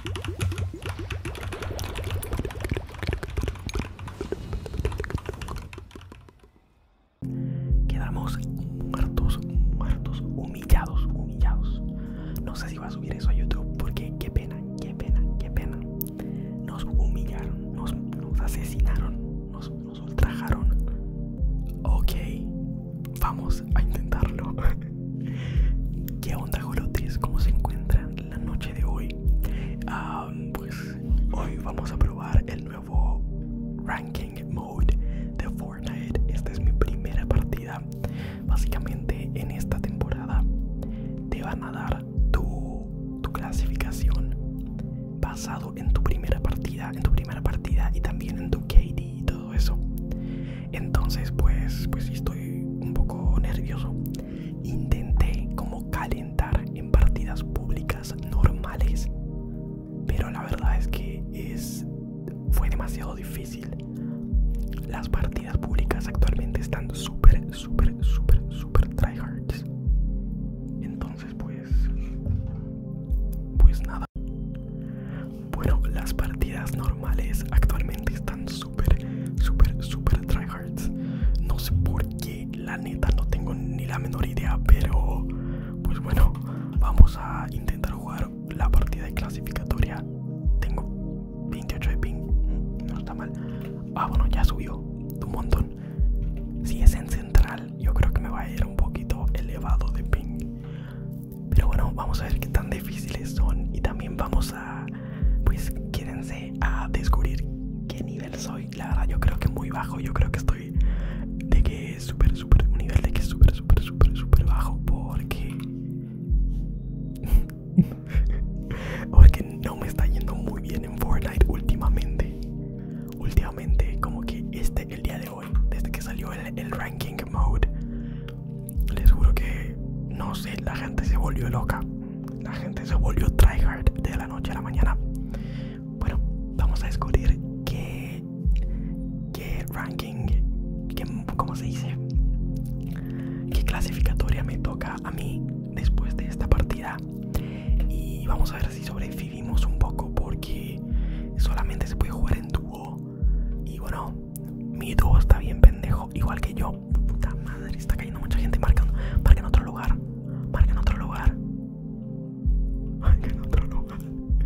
Quedamos muertos, muertos, humillados, humillados. No sé si va a subir eso a YouTube porque qué pena, qué pena, qué pena. Nos humillaron, nos asesinaron, nos ultrajaron. Ok, vamos a intentarlo. ¿Qué onda, Jolotes? ¿Cómo se encuentran la noche de hoy? Pues hoy vamos a probar el nuevo ranking mode de Fortnite. Esta es mi primera partida. Básicamente en esta temporada te van a dar tu clasificación basado en tu primera partida y también en tu KD y todo eso. Entonces pues sí estoy un poco nervioso. Intenté como calentar en partidas públicas normales, pero la verdad es que fue demasiado difícil. Las partidas públicas actualmente están súper tryhards. Entonces pues nada. Bueno, las partidas normales actualmente están súper tryhards. No sé por qué, la neta no tengo ni la menor idea, pero pues bueno, vamos a intentar jugar la partida de clasificatoria. Tengo 28 de ping, no está mal. Bueno, ya subió un montón. Si es en central, yo creo que me va a ir un poquito elevado de ping. Pero bueno, vamos a ver qué tan difíciles son. Y también vamos a, pues quédense a descubrir qué nivel soy. La verdad yo creo que muy bajo. Yo creo que estoy de que un nivel de que súper bajo. Porque no me está yendo muy bien en Fortnite últimamente. Como que el día de hoy, desde que salió el ranking mode, les juro que, no sé, la gente se volvió loca. La gente se volvió tryhard de la noche a la mañana. Bueno, vamos a descubrir qué ranking, ¿cómo se dice? Qué clasificatoria me toca a mí después de esta partida. Y vamos a ver si sobrevivimos un poco, porque solamente se puede jugar en dúo. Y bueno, mi dúo está bien pendejo, igual que yo. Puta madre, está cayendo mucha gente. Marca en otro lugar. Marca en otro lugar. Marca en otro lugar.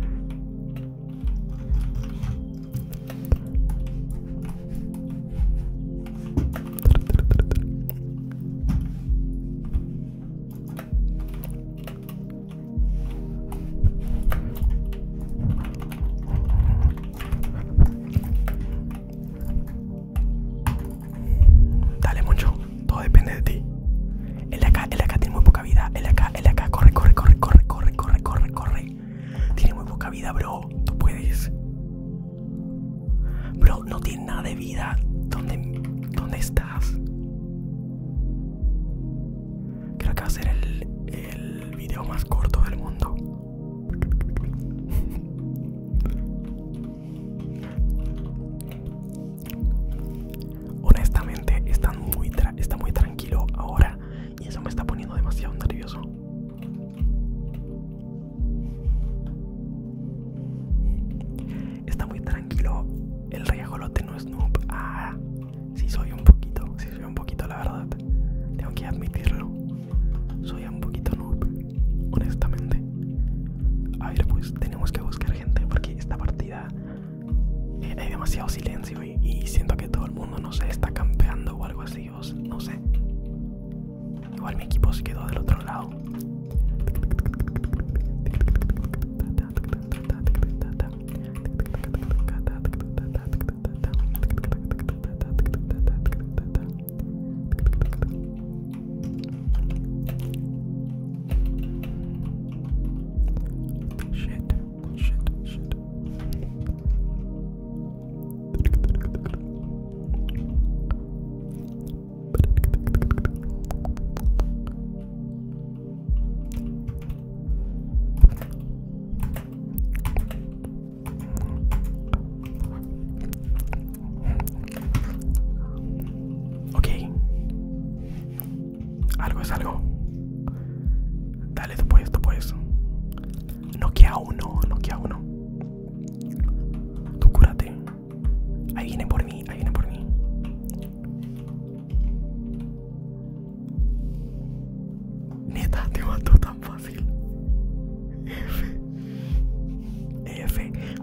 Dale mucho, todo depende de ti. El de acá tiene muy poca vida. El de acá, corre. Tiene muy poca vida, bro. Tú puedes. Bro, no tiene nada de vida. ¿Dónde estás? Creo que va a ser el video más corto del mundo. Honestamente, está muy tranquilo ahora y eso me está poniendo demasiado nervioso. Está muy tranquilo. El rey ajolote no es noob. Sí soy un poquito, la verdad. Tengo que admitirlo. Soy un poquito noob, honestamente. A ver, pues tenemos que buscar gente porque esta partida hay demasiado silencio y siento que todo el mundo, no sé, está campeando o algo así, no sé. Igual mi equipo se quedó del otro lado. Algo es algo. Dale, tú puedes. Noquea uno.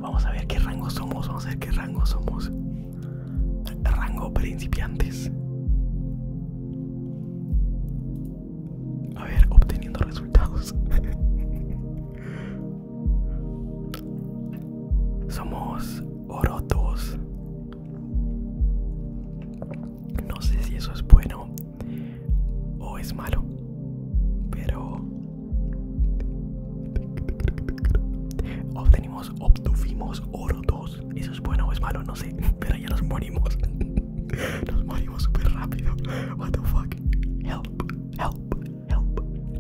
Vamos a ver qué rango somos. Vamos a ver qué rango somos. Rango principiantes. A ver, obteniendo resultados. Somos oro 2. No sé si eso es bueno o es malo, pero obtuvimos oro 2. Eso es bueno o es malo, no sé, pero ya nos morimos. Nos morimos súper rápido. What the fuck? Help, help, help.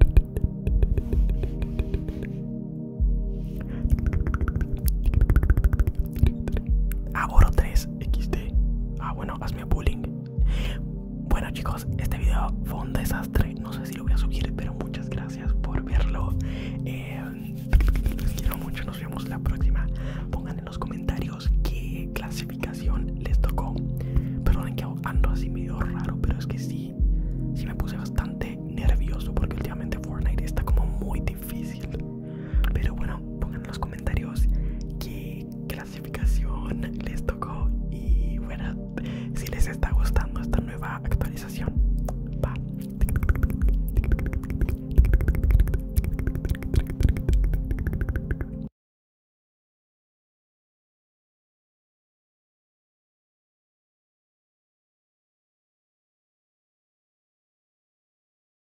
Ah, oro 3, XD. Ah, bueno, hazme bullying. Bueno chicos, este video fue un desastre.